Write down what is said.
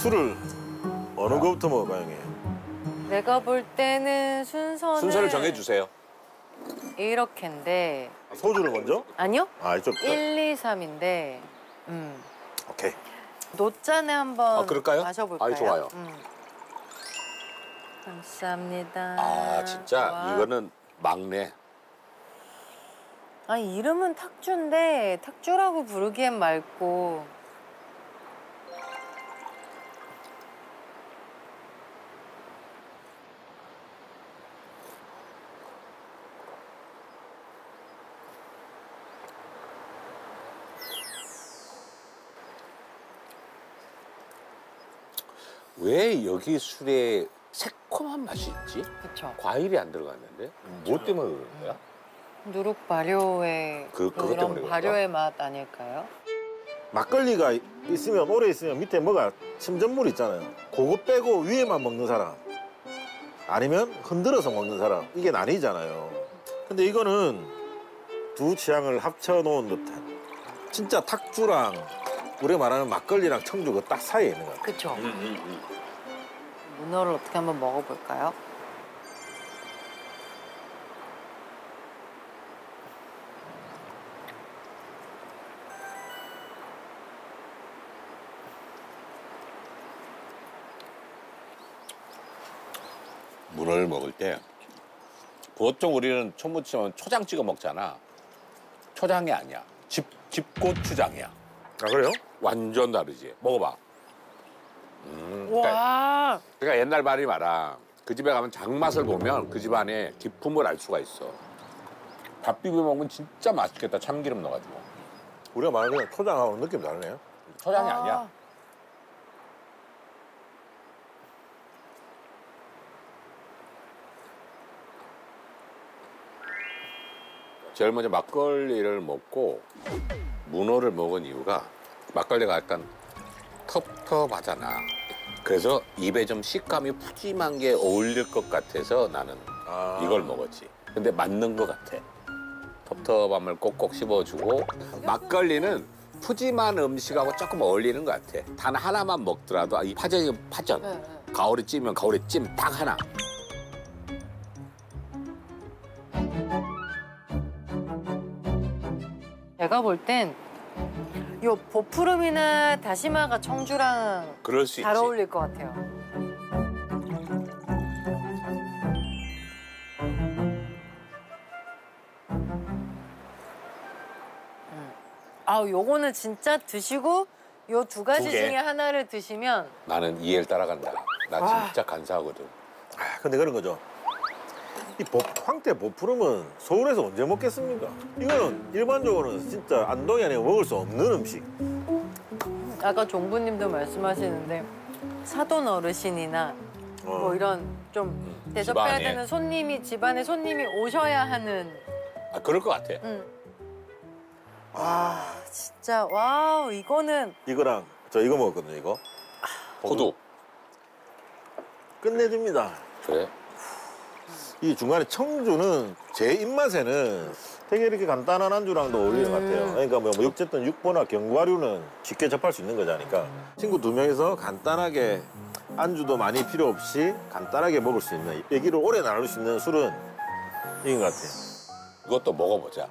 술을 어느 거부터 먹을까, 형님? 내가 볼 때는 순서를 정해주세요. 이렇게인데. 소주를 먼저? 아니요? 아, 이쪽부터. 1, 2, 3인데. 오케이. 노짠에 한번 그럴까요? 마셔볼까요? 아, 좋아요. 감사합니다. 아, 진짜 와. 이거는 막내. 아, 이름은 탁주인데 탁주라고 부르기엔 맑고. 왜 여기 술에 새콤한 맛이 있지? 그쵸. 과일이 안 들어갔는데? 뭐 때문에 그런 거야? 누룩 발효의 그것 때문에 그런 그런가? 발효의 맛 아닐까요? 막걸리가 있으면, 오래 있으면 밑에 뭐가 침전물 있잖아요. 그거 빼고 위에만 먹는 사람. 아니면 흔들어서 먹는 사람. 이게 나뉘잖아요. 근데 이거는 두 취향을 합쳐놓은 듯한. 진짜 탁주랑 우리가 말하는 막걸리랑 청주가 딱 사이에 있는 것 같아요. 그쵸. 문어를 어떻게 한번 먹어볼까요? 문어를 먹을 때 보통 우리는 초무치면 초장 찍어 먹잖아. 초장이 아니야. 집고추장이야. 아, 그래요? 완전 다르지. 먹어봐. 그러니까, 와. 그러니까 옛날 말이 많아. 그 집에 가면 장맛을 보면 그 집안의 기품을 알 수가 있어. 밥 비벼 먹으면 진짜 맛있겠다. 참기름 넣어가지고. 우리가 말하는 그냥 초장하고 느낌 다르네요. 초장이 아니야. 제일 먼저 막걸리를 먹고 문어를 먹은 이유가 막걸리가 약간 텁텁하잖아. 그래서 입에 좀 식감이 푸짐한 게 어울릴 것 같아서 나는 이걸 먹었지. 근데 맞는 것 같아. 텁텁함을 꼭꼭 씹어주고 막걸리는 푸짐한 음식하고 조금 어울리는 것 같아. 단 하나만 먹더라도 이 파전이 파전. 네. 가오리 찜이면 가오리 찜 딱 하나. 제가 볼 땐 요 보푸름이나 다시마가 청주랑 그럴 수 잘 있지. 어울릴 것 같아요. 아, 요거는 진짜 드시고 요 두 가지 두 개. 중에 하나를 드시면 나는 이해를 따라간다. 나 진짜 간사하거든. 아, 근데 그런 거죠. 이 황태 보푸름은 서울에서 언제 먹겠습니까? 이거는 일반적으로는 진짜 안동이 아니면 먹을 수 없는 음식. 아까 종부님도 말씀하시는데 사돈 어르신이나 뭐 이런 좀 대접해야 집안에. 되는 손님이 집안에 손님이 오셔야 하는. 아, 그럴 것 같아. 아, 진짜 와우, 이거는 이거랑 저 이거 먹었거든요, 이거. 호두. 끝내줍니다. 그래? 이 중간에 청주는 제 입맛에는 되게 이렇게 간단한 안주랑도 어울리는 것 같아요. 그러니까 뭐 어쨌든 육보나 견과류는 쉽게 접할 수 있는 거잖아니까. 친구 두 명이서 간단하게 안주도 많이 필요 없이 간단하게 먹을 수 있는, 얘기를 오래 나눌 수 있는 술은 이긴 것 같아요. 이것도 먹어보자.